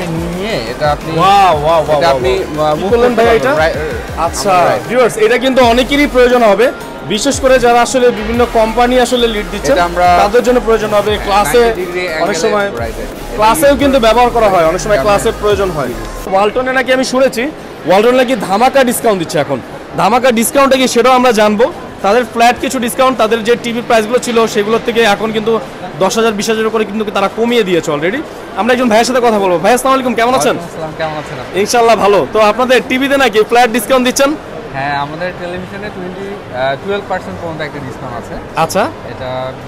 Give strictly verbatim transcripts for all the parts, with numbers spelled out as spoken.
মাপে নিয়ে এটা আপনি ওয়াও ওয়াও ওয়াও এটা আপনি কি বলেন ভাই এটা আচ্ছা ভিউয়ার্স এটা কিন্তু অনেকেরই প্রয়োজন হবে বিশেষ করে যারা আসলে বিভিন্ন কোম্পানি আসলে লিড দিচ্ছে তাদের জন্য প্রয়োজন হবে ক্লাসে অনেক সময় ক্লাসেও কিন্তু ব্যবহার করা হয় অনেক সময় ক্লাসে প্রয়োজন হয় ওয়ালটনে নাকি আমি শুনেছি ওয়ালটন নাকি ধামাকা ডিসকাউন্ট দিচ্ছে এখন ধামাকা ডিসকাউন্টে কি সেটাও আমরা জানবো তাদের ফ্ল্যাট কিছু ডিসকাউন্ট তাদের যে টিভির প্রাইসগুলো ছিল সেগুলোর থেকে এখন কিন্তু দশ হাজার বিশ হাজার করে কিন্তু তারা কমিয়ে দিয়েছে অলরেডি আমরা একজন ভাইয়ের সাথে কথা বলবো ভাই আসসালামু আলাইকুম কেমন আছেন কেমন আছেন ইনশাআল্লাহ ভালো তো আপনাদের টিভিতে নাকি ফ্ল্যাট ডিসকাউন্ট দিচ্ছেন হ্যাঁ আমাদের টেলিভিশনে টোয়েন্টি টুয়েলভ পার্সেন্ট পর্যন্ত একটা ডিসকাউন্ট আছে আচ্ছা এটা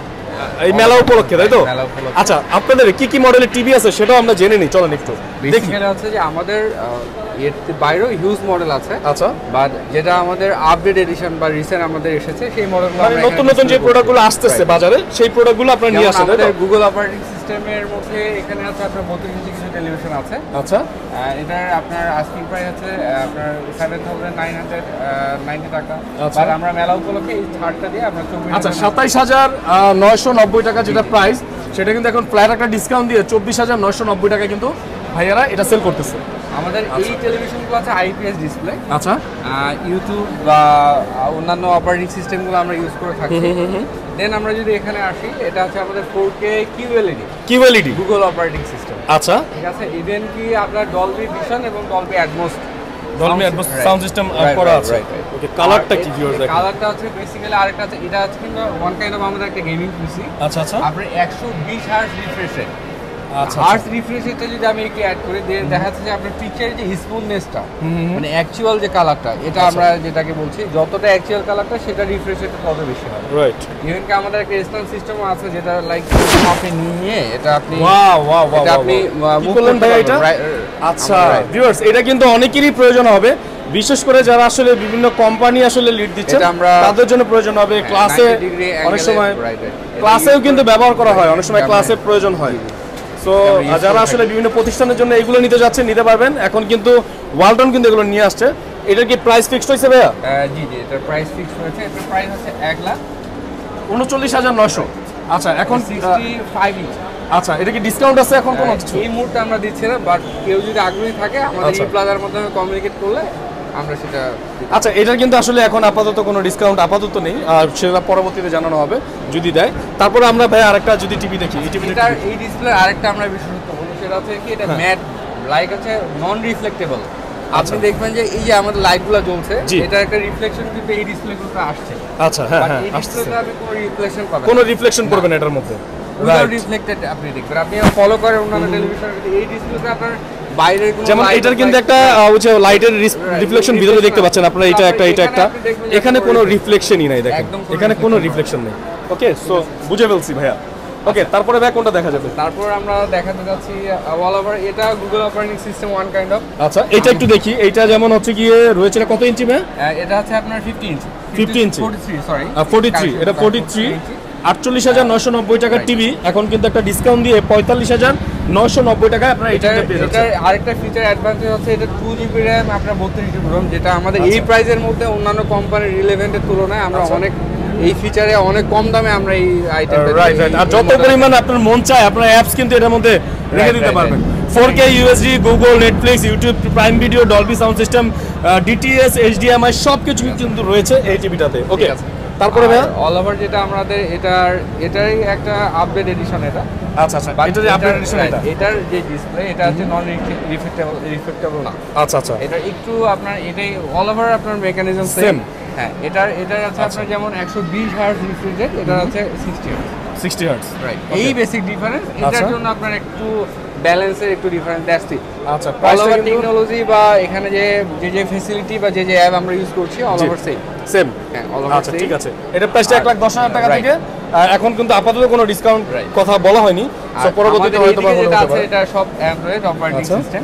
এই মেলা উপলক্ষে তাই তো আচ্ছা আপনাদের কি কি মডেলের টিভি আছে সেটাও আমরা জেনে নিই চলেন একটু দেখি এটা হচ্ছে যে আমাদের এর বাইরেও হিউজ মডেল আছে আচ্ছা বাট যেটা আমাদের আপডেট এডিশন বা রিসেন্ট আমাদের এসেছে সেই মডেলগুলো মানে নতুন নতুন যে প্রোডাক্টগুলো আসতেছে বাজারে সেই প্রোডাক্টগুলো আপনারা নিয়ে আসেন আমাদের গুগল অপারেটিং সিস্টেমের মধ্যে এখানে আছে আপনার বত্রিশ ইঞ্চি কিছু টেলিভিশন আছে আচ্ছা এটার আপনার আস্কিং প্রাইস আছে আপনার seven thousand nine hundred ninety টাকা বাট আমরা মেলা উপলক্ষে এই ছাড়টা দিয়ে আমরা চব্বিশ আচ্ছা সাতাইশ হাজার নয়শো নব্বই টাকা যেটা প্রাইস সেটা কিন্তু এখন ফ্ল্যাট একটা ডিসকাউন্ট দিয়ে চব্বিশ হাজার নয়শো নব্বই টাকা কিন্তু ভাইয়ারা এটা সেল করতেছে আমাদের এই টেলিভিশনগুলো আছে আইপিএস ডিসপ্লে আচ্ছা ইউটিউব বা অন্যান্য অপারেটিং সিস্টেমগুলো আমরা ইউজ করে থাকি দেন আমরা যদি এখানে আসি এটা আছে আমাদের four K QLED QLED Google operating system আচ্ছা ঠিক আছে ইভেন কি আপনার ডলবি ভিশন এবং Dolby Atmos Dolby Atmos sound system করা আছে ওকে কালারটা কি ভিউয়ার্স দেখেন কালারটা হচ্ছে বেসিক্যালি আরেকটা আছে এটা আছে কিন্তু ওয়ান কাইন্ড অফ আমাদের একটা গেমিং পিসি আচ্ছা আচ্ছা আপনি একশো বিশ হার্জ রিফ্রেশ রেট আচ্ছা হার্জ রিফ্রেশ রেটটা যদি আমি একটু অ্যাড করি দেখা যাচ্ছে যে আপনার পিকচারের যে স্মুথনেসটা মানে অ্যাকচুয়াল যে কালারটা এটা আমরা যেটাকে বলছি যতটা অ্যাকচুয়াল কালারটা সেটা রিফ্রেশ রেটটা তত বেশি হয় রাইট ইভেন কি আমাদের একটা স্ট্যান্ড সিস্টেমও আছে যেটা লাইক মাপে নিয়ে এটা আপনি ওয়াও ওয়াও ওয়াও এটা আপনি কি বলেন ভাই এটা আচ্ছা ভিউয়ার্স এটা কিন্তু অনেকেরই প্রয়োজন হবে বিশেষ করে যারা আসলে বিভিন্ন কোম্পানি আসলে লিড দিচ্ছে তাদের জন্য প্রয়োজন হবে ক্লাসে অনেক সময় ক্লাসেও কিন্তু ব্যবহার করা হয় অনেক সময় ক্লাসে প্রয়োজন হয় তো যারা আসলে বিভিন্ন প্রতিষ্ঠানের জন্য এগুলো নিতে যাচ্ছেন নিতে পারবেন এখন কিন্তু ওয়ালটন কিন্তু এগুলো নিয়ে আসছে এটার কি প্রাইস ফিক্সড হয়েছে ভাইয়া জি জি এটার প্রাইস ফিক্সড হয়েছে এটার প্রাইস হচ্ছে এক লাখ উনচল্লিশ হাজার নয়শো আচ্ছা এখন সিক্সটি ফাইভ ইঞ্চ আচ্ছা এটা কি ডিসকাউন্ট আছে এখন কোনো কিছু এই মুহূর্তে আমরা দিচ্ছি না বাট কেউ যদি আগ্রহী থাকে আমাদের এই প্লাজার মাধ্যমে কমিউনিকেট করলে আমরা সেটা আচ্ছা এটার কিন্তু আসলে এখন আপাতত কোনো ডিসকাউন্ট আপাতত নেই আর সেটা পরবর্তীতে জানানো হবে যদি দেয় তারপরে আমরা ভাই আরেকটা যদি টিভি দেখি এই টিভিটা এই ডিসপ্লে আরেকটা আমরা বিশেষত্ব বলবো সেটা হচ্ছে কি এটা ম্যাট লাইক আছে নন রিফ্লেক্টেবল আপনি দেখবেন যে এই যে আমাদের লাইটগুলো জ্বলছে এটা একটা রিফ্লেকশন কিন্তু এই ডিসপ্লেগুলোতে আসছে আচ্ছা হ্যাঁ হ্যাঁ আসছে আপনি কোনো রিফ্লেকশন পাবেন কোনো রিফ্লেকশন করবেন এটার মধ্যে উইদাউট রিফ্লেক্টেড আপনি দেখবেন আপনি ফলো করেন অন্যান্য টেলিভিশন এই ডিসপ্লেতে আপনার বাইরের কোনো যেমন এটার কিন্তু একটা হচ্ছে লাইটের রিফ্লেকশন ভিতরে দেখতে পাচ্ছেন আপনারা এটা একটা এটা একটা এখানে কোনো রিফ্লেকশনই নাই দেখেন এখানে কোনো রিফ্লেকশন নেই ওকে সো বুঝে ফেলছি ভাইয়া ওকে তারপরে ভাই কোনটা দেখা যাবে তারপর আমরা দেখাতে যাচ্ছি অল ওভার এটা Google operating system one kind of আচ্ছা এটা একটু দেখি এইটা যেমন হচ্ছে গিয়ে রয়েছে কত ইঞ্চি ভাই এটা হচ্ছে আপনার fifty inch fifty inch forty three sorry forty three এটা ফর্টি থ্রি আটচল্লিশ হাজার নয়শো নব্বই টাকার টিভি এখন কিন্তু একটা ডিসকাউন্ট দিয়ে পঁয়তাল্লিশ হাজার নয়শো নব্বই টাকায় আপনারা এটা পেয়ে যাচ্ছেন এটার আরেকটা ফিচার অ্যাডভান্টেজ হচ্ছে এটা টু জিবি র্যাম আপনার বত্রিশ জিবি রম যেটা আমাদের এই প্রাইসের মধ্যে অন্যান্য কোম্পানির রিলেভেন্টের তুলনায় আমরা অনেক এই ফিচারে অনেক কম দামে আমরা এই আইটেমটা রাইট রাইট আর যত পরিমাণ আপনার মন চায় আপনার অ্যাপস কিন্তু এর মধ্যে রেখে দিতে পারবেন four K UHD Google Netflix YouTube prime video Dolby sound system DTS HDMI সবকিছু কিন্তু রয়েছে এই টিভিটাতে ওকে তারপরে ভাই অল ওভার যেটা আমাদের এটার এটারই একটা আপডেট এডিশন এটা আচ্ছা আচ্ছা এটার আপডেট এডিশন এটা এটার যে ডিসপ্লে এটা হচ্ছে নন রিফ্লেক্টেবল রিফ্লেক্টেবল না আচ্ছা আচ্ছা এটা একটু আপনার এটাই অল ওভার আপনার মেকানিজম সেম হ্যাঁ এটার এটার আছে আপনার যেমন একশো বিশ হার্জ রিফ্রেশ রেট এটা আছে sixty hertz sixty hertz right এই বেসিক ডিফারেন্স এটার জন্য আপনার একটু ব্যালেন্সের একটু ডিফারেন্স দ্যাটস ইট আচ্ছা অল ওভার টেকনোলজি বা এখানে যে যে যে ফ্যাসিলিটি বা যে যে অ্যাপ আমরা ইউজ করছি অল ওভার সেম সেম হ্যাঁ অল ওভার আচ্ছা ঠিক আছে এটা প্রাইসটা এক লাখ দশ হাজার টাকা থেকে এখন কিন্তু আপাতত কোনো ডিসকাউন্ট কথা বলা হয়নি সো পরবর্তীতে হয়তো বা বলা হবে এটা সব অ্যান্ড্রয়েড অপারেটিং সিস্টেম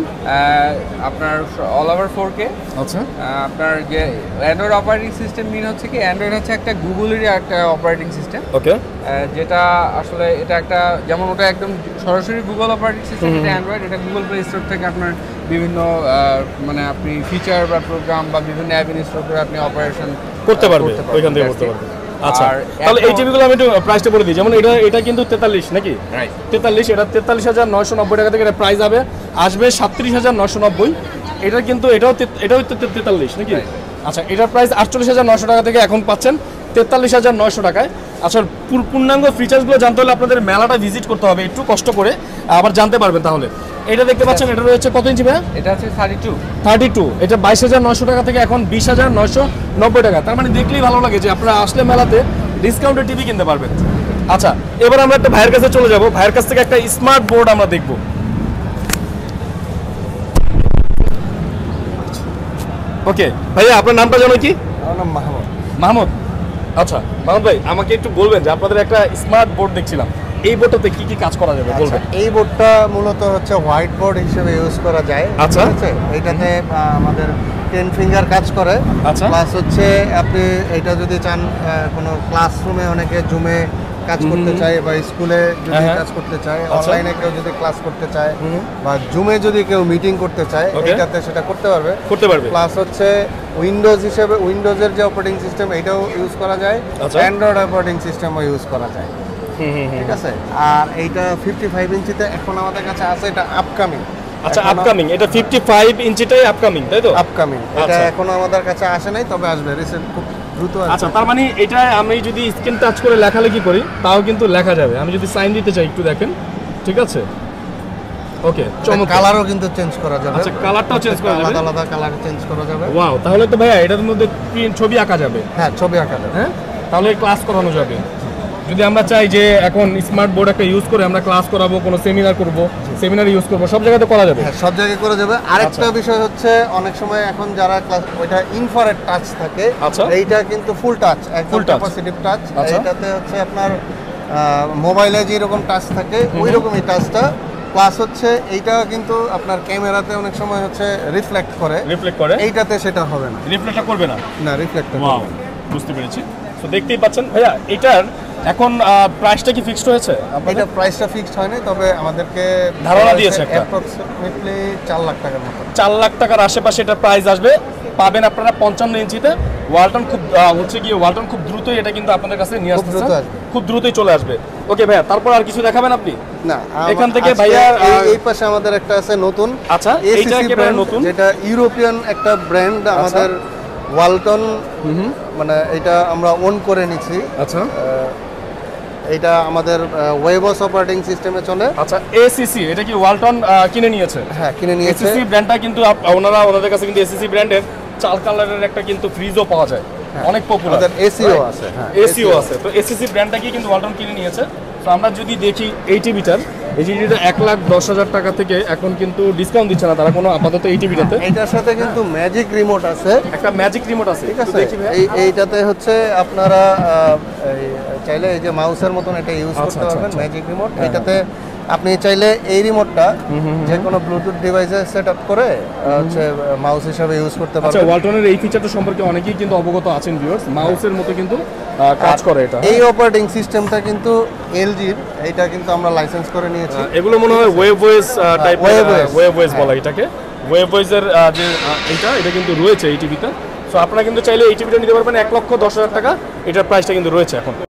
আপনার অল ওভার ফোর কে আচ্ছা আপনার যে অ্যান্ড্রয়েড অপারেটিং সিস্টেম মিন হচ্ছে কি অ্যান্ড্রয়েড হচ্ছে একটা গুগলেরই একটা অপারেটিং সিস্টেম ওকে যেটা আসলে এটা একটা যেমন ওটা একদম সরাসরি গুগল অপারেটিং সিস্টেম এটা অ্যান্ড্রয়েড এটা গুগল প্লে স্টোর থেকে আপনার বিভিন্ন মানে আপনি ফিচার বা প্রোগ্রাম বা বিভিন্ন অ্যাপ ইনস্টল করে আপনি অপারেশন করতে পারবেন ওইখান থেকে করতে পারবেন আচ্ছা তাহলে এই টিভিগুলো আমি একটু প্রাইসটা বলে দিই যেমন এটা এটা কিন্তু তেতাল্লিশ নাকি রাইট তেতাল্লিশ এটা তেতাল্লিশ হাজার নয়শো নব্বই টাকা থেকে এটা প্রাইস হবে আসবে সাতত্রিশ হাজার নয়শো নব্বই। এটা কিন্তু এটাও এটাও তেতাল্লিশ নাকি? আচ্ছা, এটার প্রাইস আটচল্লিশ হাজার নয়শো টাকা থেকে এখন পাচ্ছেন তেতাল্লিশ হাজার নয়শো টাকায়। আচ্ছা, পূর্ণাঙ্গ ফিচার্সগুলো জানতে হলে আপনাদের মেলাটা ভিজিট করতে হবে, একটু কষ্ট করে আবার জানতে পারবেন। তাহলে এটা দেখতে পাচ্ছেন, এটা রয়েছে কত ইঞ্চি ভাইয়া? এটা হচ্ছে থার্টি টু থার্টি টু। এটা বাইশ হাজার নয়শো টাকা থেকে এখন বিশ হাজার নয়শো নব্বই টাকা। তার মানে দেখলেই ভালো লাগে যে আপনারা আসলে মেলাতে ডিসকাউন্টে টিভি কিনতে পারবেন। আচ্ছা, এবার আমরা একটা ভাইয়ের কাছে চলে যাব। ভাইয়ের কাছ থেকে একটা স্মার্ট বোর্ড আমরা দেখব। ওকে ভাইয়া, আপনার নামটা জানো কি? আমার নাম মাহমুদ। মাহমুদ, আচ্ছা মাহমুদ ভাই, আমাকে একটু বলবেন যে আপনাদের একটা স্মার্ট বোর্ড দেখছিলাম, এই বোর্ডটাতে কি কি কাজ করা যাবে বলবেন? এই বোর্ডটা মূলত হচ্ছে হোয়াইট বোর্ড হিসেবে ইউজ করা যায়। আচ্ছা, এইটাতে আমাদের টেন ফিঙ্গার কাজ করে। আচ্ছা, প্লাস হচ্ছে আপনি এটা যদি চান কোনো ক্লাসরুমে অনেকে জুমে কাজ করতে চায় বা স্কুলে যদি কাজ করতে চায়, অনলাইনে কেউ যদি ক্লাস করতে চায় বা জুমে যদি কেউ মিটিং করতে চায়, এটাতে সেটা করতে পারবে করতে পারবে প্লাস হচ্ছে উইন্ডোজ হিসেবে উইন্ডোজের যে অপারেটিং সিস্টেম এটাও ইউজ করা যায়, অ্যান্ড্রয়েড অপারেটিং সিস্টেমও ইউজ করা যায়। ঠিক আছে। আর এইটা ফিফটি ফাইভ ইঞ্চিতে এখন আমাদের কাছে আছে, এটা আপকামিং। আচ্ছা, আপকামিং, এটা ফিফটি ফাইভ ইঞ্চিটাই আপকামিং, তাই তো? আপকামিং, এটা এখনো আমাদের কাছে আসে নাই, তবে আসবে রিসেন্ট, খুব দ্রুত আসবে। আচ্ছা, তার মানে এটা আমি যদি স্ক্রিন টাচ করে লেখালেখি করি তাও কিন্তু লেখা যাবে। আমি যদি সাইন দিতে চাই একটু দেখেন, ঠিক আছে? ওকে, চমৎকার। কালারও কিন্তু চেঞ্জ করা যাবে। আচ্ছা, কালারটাও চেঞ্জ করা যাবে, আলাদা আলাদা কালার চেঞ্জ করা যাবে। ওয়াও, তাহলে তো ভাইয়া এটার মধ্যে ছবি আঁকা যাবে। হ্যাঁ, ছবি আঁকা যাবে। হ্যাঁ, তাহলে ক্লাস করানো যাবে। যদি আমরা চাই যে এখন স্মার্ট বোর্ড একটা ইউজ করে আমরা ক্লাস করাবো, কোনো সেমিনার করব, সেমিনার ইউজ করব, সব জায়গাতে করা যাবে। হ্যাঁ, সব জায়গায় করা যাবে। আরেকটা বিষয় হচ্ছে অনেক সময় এখন যারা ক্লাস, ওইটা ইনফ্রারেড টাচ থাকে, এইটা কিন্তু ফুল টাচ, একদম ক্যাপাসিটিভ টাচ। এইটাতে হচ্ছে আপনার মোবাইলে যেরকম টাচ থাকে ওই রকমই টাচটা, প্লাস হচ্ছে এইটা কিন্তু আপনার ক্যামেরাতে অনেক সময় হচ্ছে রিফ্লেক্ট করে রিফ্লেক্ট করে এইটাতে সেটা হবে না, রিফ্লেক্টটা করবে না। না, রিফ্লেক্ট করবে ওয়াও, বুঝতে পেরেছি। তো দেখতেই পাচ্ছেন ভাইয়া, এটার এখন প্রাইসটা কি ফিক্সড হয়েছে? এটা প্রাইসটা ফিক্সড হয়নি, তবে আমাদেরকে ধারণা দিয়েছে একটা অ্যাপ্রক্সিমেটলি চার লাখ টাকার মতো। চার লাখ টাকার আশেপাশে এটা প্রাইস আসবে। পাবেন আপনারা পঞ্চান্ন ইঞ্চিতে। ওয়ালটন খুব হচ্ছে গিয়ে ওয়ালটন খুব দ্রুতই এটা কিন্তু আপনাদের কাছে নিয়ে আসতে খুব দ্রুতই চলে আসবে। ওকে ভাইয়া, তারপর আর কিছু দেখাবেন আপনি? না, এখান থেকে ভাইয়া এই পাশে আমাদের একটা আছে নতুন। আচ্ছা, এইটা একেবারে নতুন, যেটা ইউরোপিয়ান একটা ব্র্যান্ড আমাদের ওয়ালটন, মানে এটা আমরা ওন করে নিছি। আচ্ছা, এটা আমাদের ওয়েবস অপারেটিং সিস্টেমে চলে। আচ্ছা, এসিসি এটা কি ওয়ালটন কিনে নিয়েছে? হ্যাঁ, কিনে নিয়েছে। এসিসি ব্র্যান্ডটা কিন্তু ওনারা ওনাদের কাছে কিন্তু এসিসি ব্র্যান্ডের চাল কালারের একটা কিন্তু ফ্রিজও পাওয়া যায়, অনেক পপুলার। আমাদের এসিও আছে। হ্যাঁ, এসিও আছে। তো এসিসি ব্র্যান্ডটাকে কিন্তু ওয়ালটন কিনে নিয়েছে। তো আমরা যদি দেখি এই টিভিটার, এই টিভিটা এক লাখ দশ হাজার টাকা থেকে এখন কিন্তু ডিসকাউন্ট দিচ্ছে না তারা কোনো আপাতত এই টিভিটাতে। এটার সাথে কিন্তু ম্যাজিক রিমোট আছে, একটা ম্যাজিক রিমোট আছে, ঠিক আছে? এই এইটাতে হচ্ছে আপনারা চাইলে এই যে মাউসের মতন এটা ইউজ করতে পারবেন, ম্যাজিক রিমোট। এটাতে আপনি চাইলে এই রিমোটটা যে কোনো ব্লুটুথ ডিভাইসে সেট আপ করে হচ্ছে মাউস হিসেবে ইউজ করতে পারবেন। আচ্ছা, ওয়ালটনের এই ফিচারটা সম্পর্কে অনেকেই কিন্তু অবগত আছেন ভিউয়ার্স, মাউসের মতো কিন্তু কাজ করে এটা। এই অপারেটিং সিস্টেমটা কিন্তু এলজির, এটা কিন্তু আমরা লাইসেন্স করে নিয়েছি। এগুলো মনে হয় ওয়েবওয়েজ টাইপের, ওয়েবওয়েজ বলা এটাকে। ওয়েবওয়েজের যে এটা এটা কিন্তু রয়েছে এই টিভিতে। সো আপনারা কিন্তু চাইলে এই টিভিটা নিতে পারবেন এক লক্ষ দশ হাজার টাকা, এটার প্রাইসটা কিন্তু রয়েছে এখন।